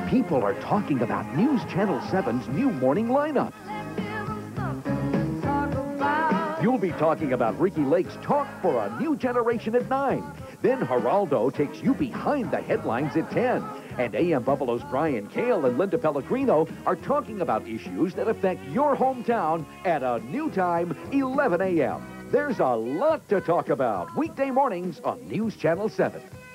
People are talking about News Channel 7's new morning lineup. You'll be talking about Ricki Lake's Talk for a New Generation at 9. Then Geraldo takes you behind the headlines at 10. And AM Buffalo's Brian Kale and Linda Pellegrino are talking about issues that affect your hometown at a new time, 11 a.m. There's a lot to talk about weekday mornings on News Channel 7.